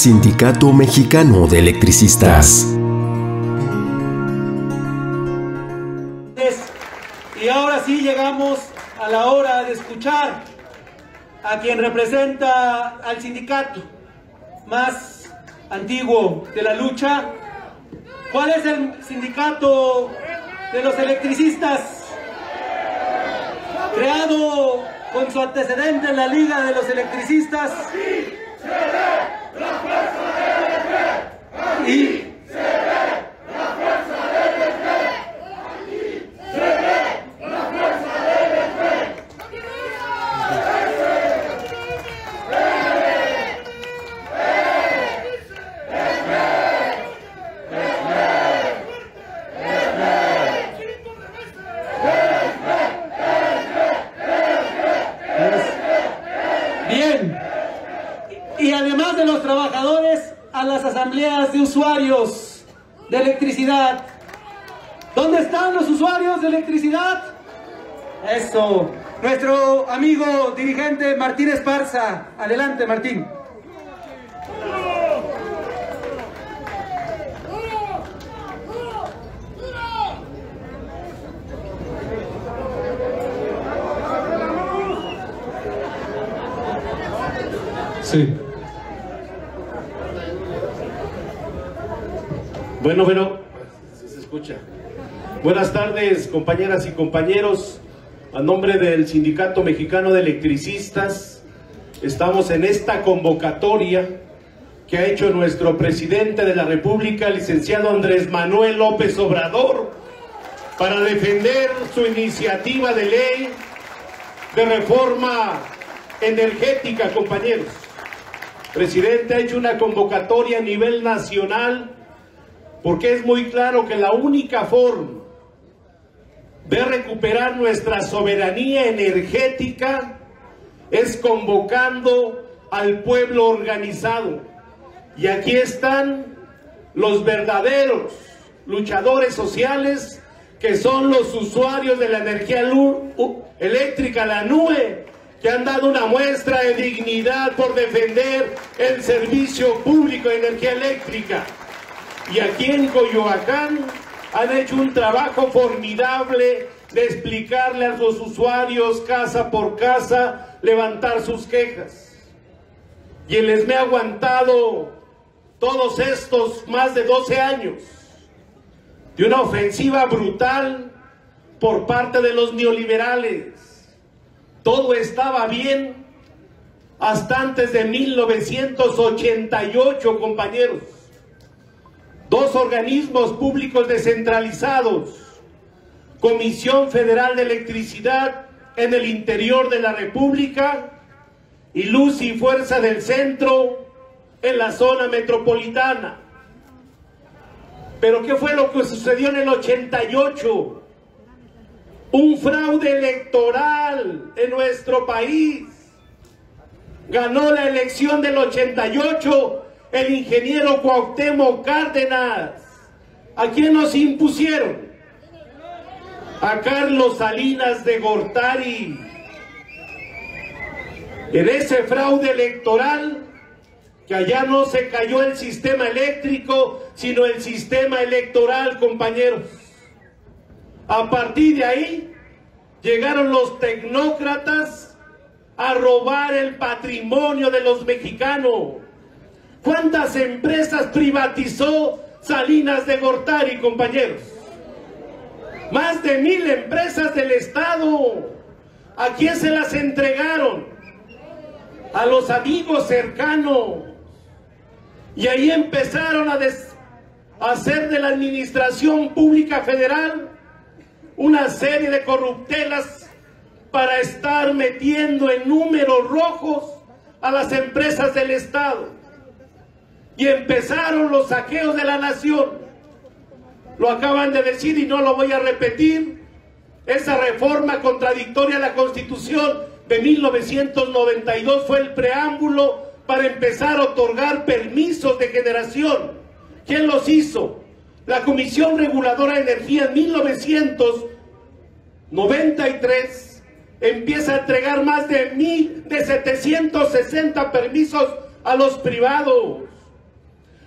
Sindicato Mexicano de Electricistas. Y ahora sí llegamos a la hora de escuchar a quien representa al sindicato más antiguo de la lucha. ¿Cuál es el sindicato de los electricistas? Creado con su antecedente en la Liga de los Electricistas. Y y además de los trabajadores, a las asambleas de usuarios de electricidad. ¿Dónde están los usuarios de electricidad? Eso. Nuestro amigo dirigente Martín Esparza. Adelante, Martín. Sí. Bueno, si se escucha. Buenas tardes, compañeras y compañeros. A nombre del Sindicato Mexicano de Electricistas, estamos en esta convocatoria que ha hecho nuestro presidente de la República, licenciado Andrés Manuel López Obrador, para defender su iniciativa de ley de reforma energética, compañeros. El presidente ha hecho una convocatoria a nivel nacional porque es muy claro que la única forma de recuperar nuestra soberanía energética es convocando al pueblo organizado. Y aquí están los verdaderos luchadores sociales, que son los usuarios de la energía eléctrica, la NUE, que han dado una muestra de dignidad por defender el servicio público de energía eléctrica. Y aquí en Coyoacán han hecho un trabajo formidable de explicarle a los usuarios casa por casa, levantar sus quejas. Y les me ha aguantado todos estos más de 12 años de una ofensiva brutal por parte de los neoliberales. Todo estaba bien hasta antes de 1988, compañeros. Dos organismos públicos descentralizados, Comisión Federal de Electricidad en el interior de la República y Luz y Fuerza del Centro en la zona metropolitana. Pero ¿qué fue lo que sucedió en el 88? Un fraude electoral en nuestro país. Ganó la elección del 88 el ingeniero Cuauhtémoc Cárdenas. ¿A quién nos impusieron? A Carlos Salinas de Gortari. En ese fraude electoral, que allá no se cayó el sistema eléctrico, sino el sistema electoral, compañeros. A partir de ahí, llegaron los tecnócratas a robar el patrimonio de los mexicanos. ¿Cuántas empresas privatizó Salinas de Gortari, compañeros? Más de 1000 empresas del Estado. ¿A quién se las entregaron? A los amigos cercanos. Y ahí empezaron a hacer de la administración pública federal una serie de corruptelas para estar metiendo en números rojos a las empresas del Estado. Y empezaron los saqueos de la nación. Lo acaban de decir y no lo voy a repetir. Esa reforma contradictoria a la Constitución de 1992 fue el preámbulo para empezar a otorgar permisos de generación. ¿Quién los hizo? La Comisión Reguladora de Energía en 1993 empieza a entregar más de 760 permisos a los privados.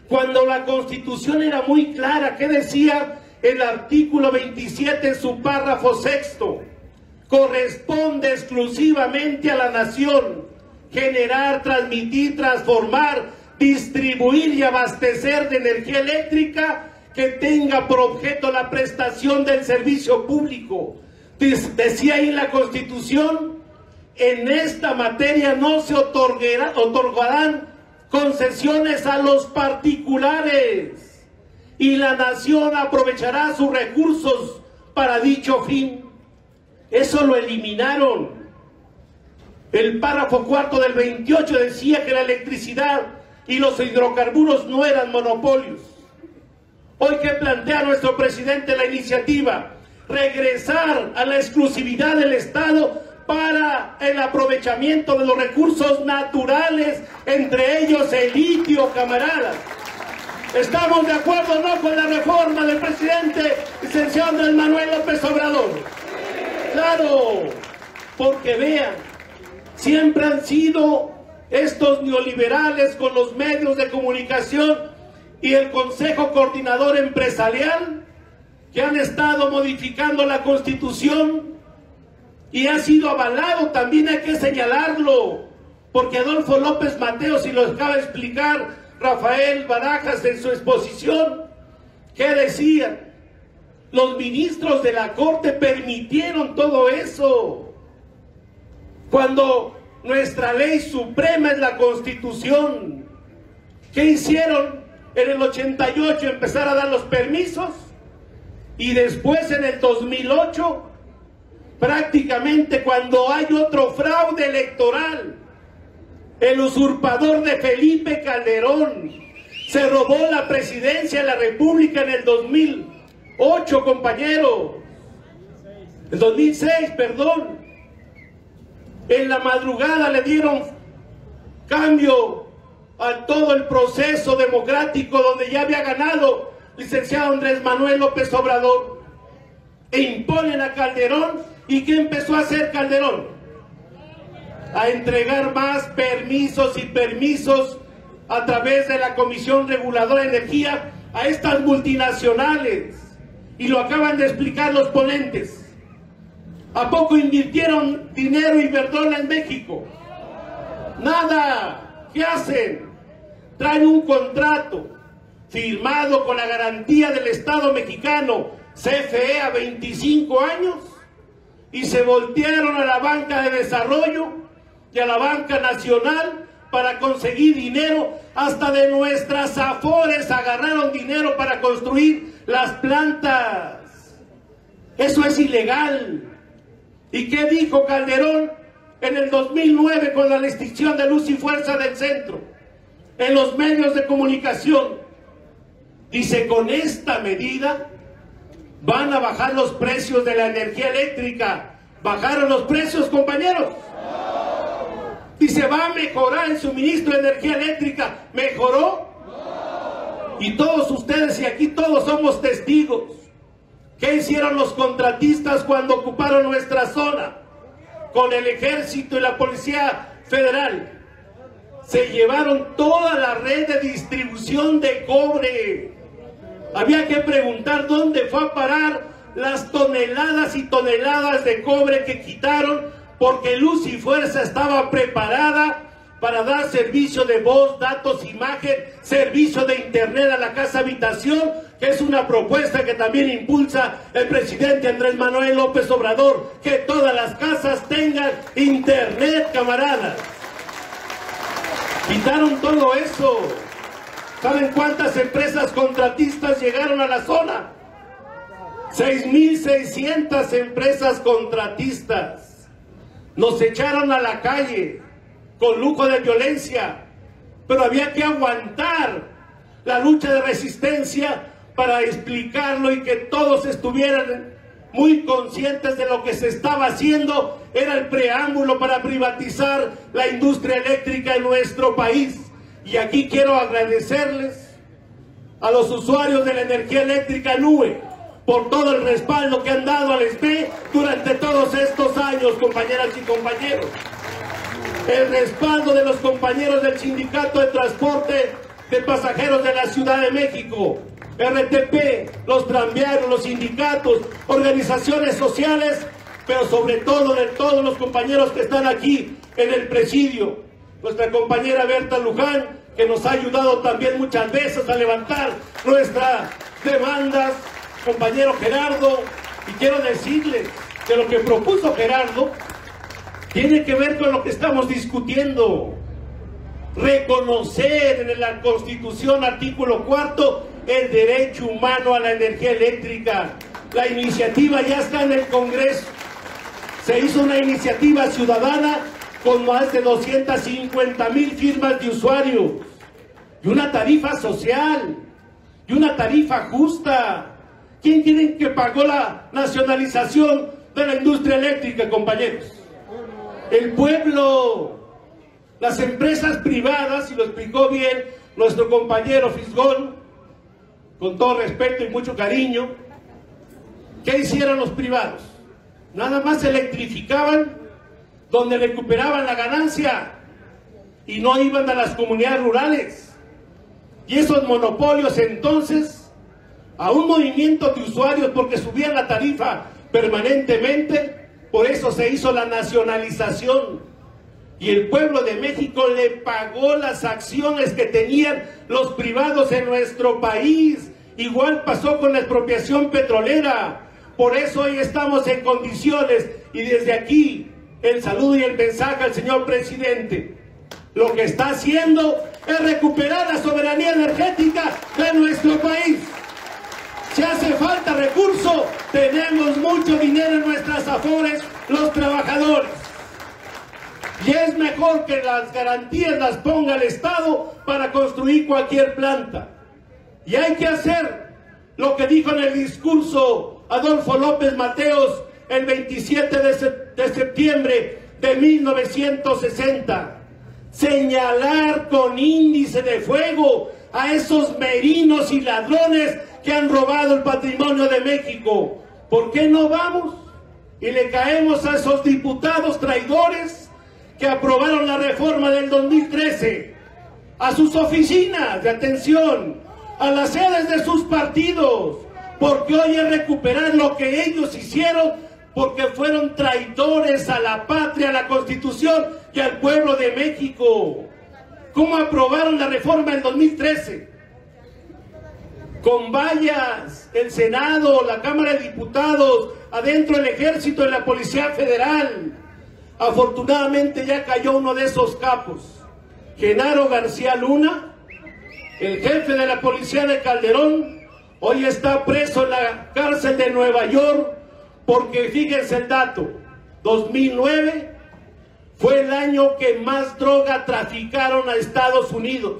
cuando la Constitución era muy clara. ¿Qué decía el artículo 27 en su párrafo sexto? Corresponde exclusivamente a la nación generar, transmitir, transformar, distribuir y abastecer de energía eléctrica que tenga por objeto la prestación del servicio público. Decía ahí la Constitución, en esta materia no se otorgarán concesiones a los particulares y la nación aprovechará sus recursos para dicho fin. Eso lo eliminaron. El párrafo cuarto del 28 decía que la electricidad y los hidrocarburos no eran monopolios. Hoy, ¿qué plantea nuestro presidente la iniciativa? Regresar a la exclusividad del Estado para el aprovechamiento de los recursos naturales, entre ellos el litio, camaradas. ¿Estamos de acuerdo o no con la reforma del presidente licenciado Andrés Manuel López Obrador? Claro, porque vean, siempre han sido estos neoliberales con los medios de comunicación y el Consejo Coordinador Empresarial que han estado modificando la Constitución, y ha sido avalado, también hay que señalarlo, porque Adolfo López Mateos, y lo acaba de explicar Rafael Barajas en su exposición, ¿qué decían? Los ministros de la Corte permitieron todo eso, cuando nuestra ley suprema es la Constitución. ¿Qué hicieron? En el 88 empezar a dar los permisos, y después en el 2008, prácticamente cuando hay otro fraude electoral, el usurpador de Felipe Calderón se robó la presidencia de la República en el 2008, compañeros. El 2006, perdón. En la madrugada le dieron cambio a todo el proceso democrático donde ya había ganado licenciado Andrés Manuel López Obrador, e imponen a Calderón. ¿Y qué empezó a hacer Calderón? A entregar más permisos y permisos a través de la Comisión Reguladora de Energía a estas multinacionales, y lo acaban de explicar los ponentes. ¿A poco invirtieron dinero Iberdrola en México? Nada. ¿Qué hacen? Traen un contrato firmado con la garantía del Estado mexicano, CFE, a 25 años, y se voltearon a la banca de desarrollo y a la banca nacional para conseguir dinero. Hasta de nuestras afores agarraron dinero para construir las plantas. Eso es ilegal. ¿Y qué dijo Calderón en el 2009 con la restricción de luz y fuerza del centro en los medios de comunicación? Dice, con esta medida van a bajar los precios de la energía eléctrica. ¿Bajaron los precios, compañeros? Dice, va a mejorar el suministro de energía eléctrica. ¿Mejoró? Y todos ustedes, y aquí todos somos testigos, ¿qué hicieron los contratistas cuando ocuparon nuestra zona? Con el Ejército y la Policía Federal se llevaron toda la red de distribución de cobre. Había que preguntar dónde fue a parar las toneladas y toneladas de cobre que quitaron, porque Luz y Fuerza estaba preparada para dar servicio de voz, datos, imagen, servicio de internet a la casa habitación, que es una propuesta que también impulsa el presidente Andrés Manuel López Obrador, que todas las casas tengan internet, camaradas. Quitaron todo eso. ¿Saben cuántas empresas contratistas llegaron a la zona? 6,600 empresas contratistas. Nos echaron a la calle con lujo de violencia, pero había que aguantar la lucha de resistencia para explicarlo y que todos estuvieran muy conscientes de lo que se estaba haciendo. Era el preámbulo para privatizar la industria eléctrica en nuestro país. Y aquí quiero agradecerles a los usuarios de la energía eléctrica NUE por todo el respaldo que han dado al SME durante todos estos años, compañeras y compañeros. El respaldo de los compañeros del Sindicato de Transporte de pasajeros de la Ciudad de México, RTP, los tranviarios, los sindicatos, organizaciones sociales, pero sobre todo de todos los compañeros que están aquí en el presidio. Nuestra compañera Berta Luján, que nos ha ayudado también muchas veces a levantar nuestras demandas, compañero Gerardo, y quiero decirles que lo que propuso Gerardo tiene que ver con lo que estamos discutiendo. Reconocer en la Constitución, artículo 4, el derecho humano a la energía eléctrica. La iniciativa ya está en el Congreso. Se hizo una iniciativa ciudadana con más de 250,000 firmas de usuarios y una tarifa social y una tarifa justa. ¿Quién creen que pagó la nacionalización de la industria eléctrica, compañeros? El pueblo. Las empresas privadas, y lo explicó bien nuestro compañero Fisgón, con todo respeto y mucho cariño, ¿qué hicieron los privados? Nada más electrificaban donde recuperaban la ganancia y no iban a las comunidades rurales. Y esos monopolios entonces, a un movimiento de usuarios porque subían la tarifa permanentemente, por eso se hizo la nacionalización. Y el pueblo de México le pagó las acciones que tenían los privados en nuestro país. Igual pasó con la expropiación petrolera. Por eso hoy estamos en condiciones, y desde aquí el saludo y el mensaje al señor presidente. Lo que está haciendo es recuperar la soberanía energética de nuestro país. Si hace falta recurso, tenemos mucho dinero en nuestras afores, los trabajadores. Y es mejor que las garantías las ponga el Estado para construir cualquier planta. Y hay que hacer lo que dijo en el discurso Adolfo López Mateos el 27 de septiembre de 1960. Señalar con índice de fuego a esos merinos y ladrones que han robado el patrimonio de México. ¿Por qué no vamos y le caemos a esos diputados traidores que aprobaron la reforma del 2013, a sus oficinas de atención, a las sedes de sus partidos? Porque hoy es recuperar lo que ellos hicieron, porque fueron traidores a la patria, a la Constitución y al pueblo de México. ¿Cómo aprobaron la reforma del 2013? Con vallas, el Senado, la Cámara de Diputados, adentro el Ejército y la Policía Federal. Afortunadamente ya cayó uno de esos capos, Genaro García Luna, el jefe de la policía de Calderón. Hoy está preso en la cárcel de Nueva York porque, fíjense el dato, 2009 fue el año que más droga traficaron a Estados Unidos.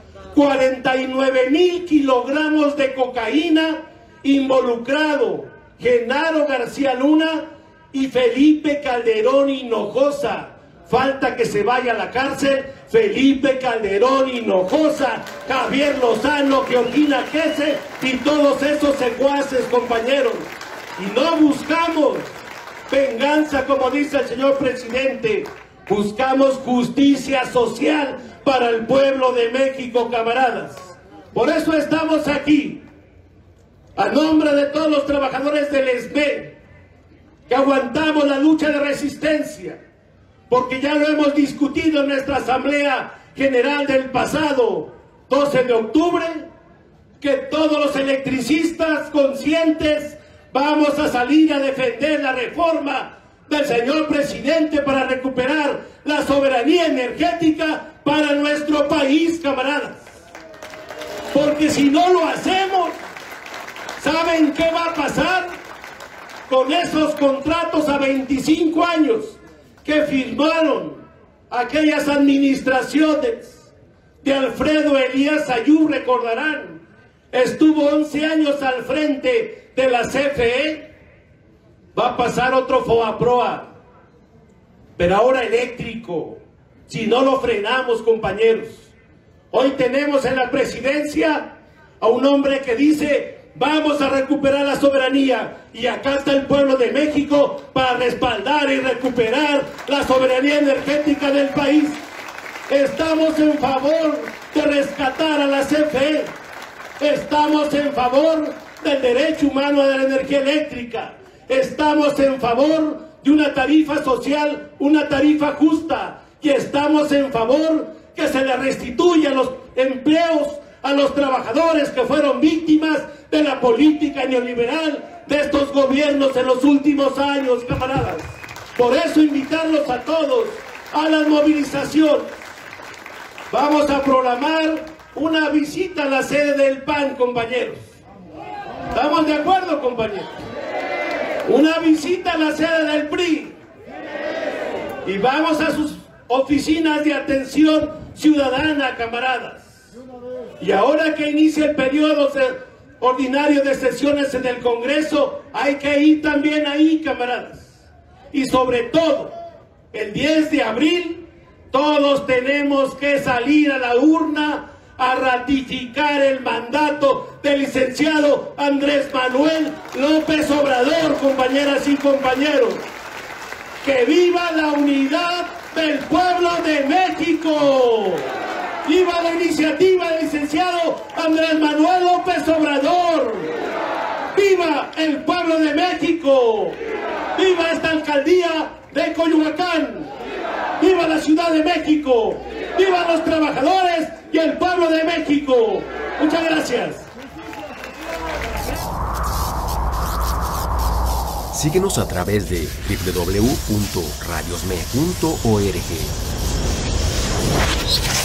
49,000 kilogramos de cocaína involucrado Genaro García Luna y Felipe Calderón Hinojosa. Falta que se vaya a la cárcel Felipe Calderón Hinojosa, Javier Lozano, Georgina Kese y todos esos secuaces, compañeros. Y no buscamos venganza, como dice el señor presidente. Buscamos justicia social para el pueblo de México, camaradas. Por eso estamos aquí, a nombre de todos los trabajadores del ESME, que aguantamos la lucha de resistencia, porque ya lo hemos discutido en nuestra Asamblea General del pasado 12 de octubre, que todos los electricistas conscientes vamos a salir a defender la reforma del señor presidente para recuperar la soberanía energética para nuestro país, camaradas. Porque si no lo hacemos, ¿saben qué va a pasar? Con esos contratos a 25 años que firmaron aquellas administraciones de Alfredo Elías Ayub, recordarán, estuvo 11 años al frente de la CFE. Va a pasar otro FOBAPROA, pero ahora eléctrico, si no lo frenamos, compañeros. Hoy tenemos en la presidencia a un hombre que dice: vamos a recuperar la soberanía, y acá está el pueblo de México para respaldar y recuperar la soberanía energética del país. Estamos en favor de rescatar a la CFE. Estamos en favor del derecho humano a la energía eléctrica. Estamos en favor de una tarifa social, una tarifa justa. Y estamos en favor que se le restituya los empleos a los trabajadores que fueron víctimas de la política neoliberal de estos gobiernos en los últimos años, camaradas. Por eso invitarlos a todos a la movilización. Vamos a programar una visita a la sede del PAN, compañeros. ¿Estamos de acuerdo, compañeros? Una visita a la sede del PRI. Y vamos a sus oficinas de atención ciudadana, camaradas. Y ahora que inicia el periodo ordinario de sesiones en el Congreso, hay que ir también ahí, camaradas. Y sobre todo, el 10 de abril, todos tenemos que salir a la urna a ratificar el mandato del licenciado Andrés Manuel López Obrador, compañeras y compañeros. ¡Que viva la unidad del pueblo de México! ¡Viva la iniciativa del licenciado Andrés Manuel López Obrador! ¡Viva el pueblo de México! ¡Viva esta alcaldía de Coyoacán! ¡Viva la Ciudad de México! ¡Viva los trabajadores y el pueblo de México! Muchas gracias. Síguenos a través de www.radiosme.org.